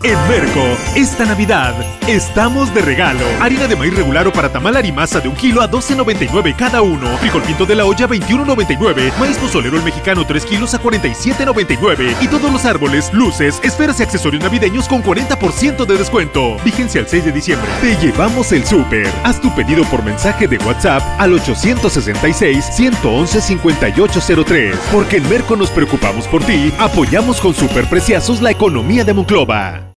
En Merco, esta Navidad, estamos de regalo. Harina de maíz regular o para tamal Arimasa de 1 kilo a $12.99 cada uno. Frijol pinto de la olla $21.99. Maíz pozolero el mexicano 3 kilos a $47.99. Y todos los árboles, luces, esferas y accesorios navideños con 40% de descuento. Vigencia el 6 de diciembre. Te llevamos el súper. Haz tu pedido por mensaje de WhatsApp al 866-111-5803. Porque en Merco nos preocupamos por ti. Apoyamos con superpreciazos la economía de Monclova.